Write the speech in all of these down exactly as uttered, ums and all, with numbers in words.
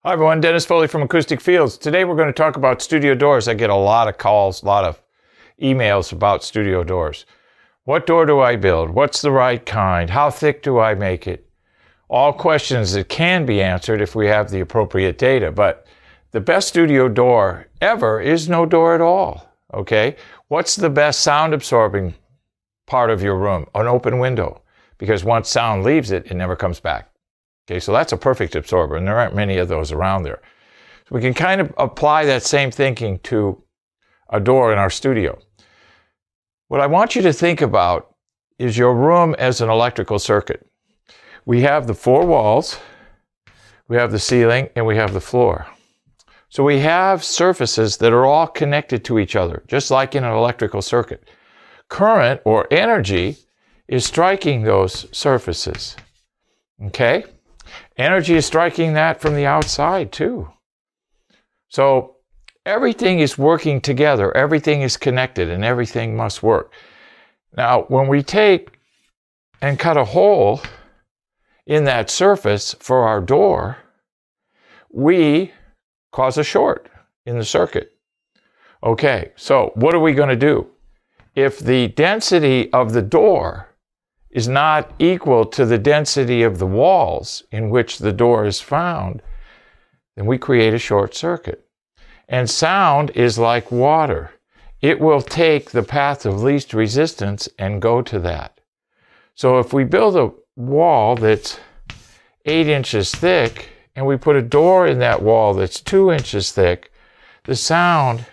Hi everyone, Dennis Foley from Acoustic Fields. Today we're going to talk about studio doors. I get a lot of calls, a lot of emails about studio doors. What door do I build? What's the right kind? How thick do I make it? All questions that can be answered if we have the appropriate data, but the best studio door ever is no door at all, okay? What's the best sound absorbing part of your room? An open window, because once sound leaves it, it never comes back. Okay, so that's a perfect absorber, and there aren't many of those around there. So we can kind of apply that same thinking to a door in our studio. What I want you to think about is your room as an electrical circuit. We have the four walls, we have the ceiling, and we have the floor. So we have surfaces that are all connected to each other, just like in an electrical circuit. Current, or energy, is striking those surfaces, okay? Energy is striking that from the outside too. So everything is working together, everything is connected, and everything must work. Now, when we take and cut a hole in that surface for our door, we cause a short in the circuit. Okay, so what are we going to do? If the density of the door is not equal to the density of the walls in which the door is found, then we create a short circuit. And sound is like water. It will take the path of least resistance and go to that. So if we build a wall that's eight inches thick and we put a door in that wall that's two inches thick, the sound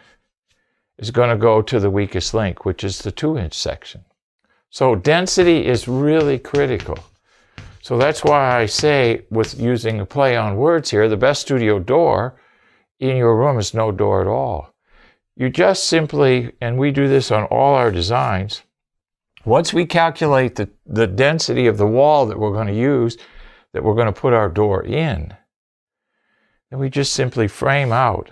is going to go to the weakest link, which is the two inch section. So density is really critical. So that's why I say, with using a play on words here, the best studio door in your room is no door at all. You just simply, and we do this on all our designs, once we calculate the, the density of the wall that we're going to use, that we're going to put our door in, then we just simply frame out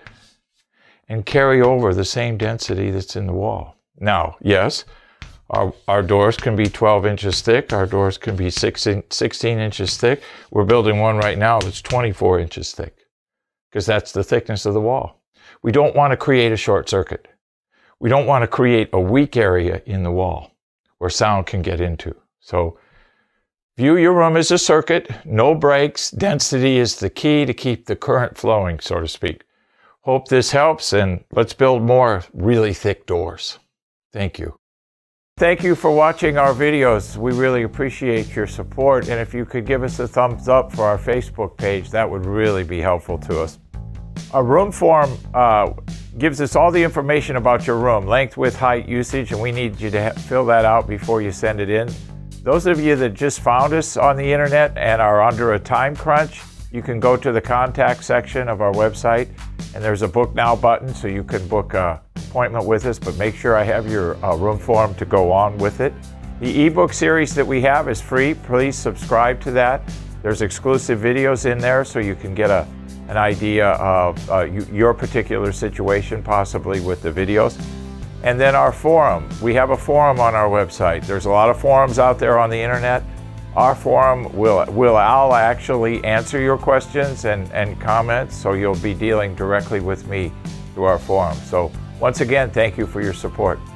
and carry over the same density that's in the wall. Now, yes, Our, our doors can be twelve inches thick. Our doors can be sixteen inches thick. We're building one right now that's twenty-four inches thick, because that's the thickness of the wall. We don't want to create a short circuit. We don't want to create a weak area in the wall where sound can get into. So view your room as a circuit, no breaks. Density is the key to keep the current flowing, so to speak. Hope this helps, and let's build more really thick doors. Thank you. Thank you for watching our videos. We really appreciate your support, and if you could give us a thumbs up for our Facebook page, that would really be helpful to us. Our room form uh, gives us all the information about your room, length, width, height, usage, and we need you to fill that out before you send it in. Those of you that just found us on the internet and are under a time crunch, you can go to the contact section of our website, and there's a book now button, so you can book a appointment with us, but make sure I have your uh, room form to go on with it. The ebook series that we have is free. Please subscribe to that. There's exclusive videos in there, so you can get a, an idea of uh, you, your particular situation, possibly with the videos. And then our forum. We have a forum on our website. There's a lot of forums out there on the internet. Our forum will, will I'll actually answer your questions and, and comments, so you'll be dealing directly with me through our forum. So once again, thank you for your support.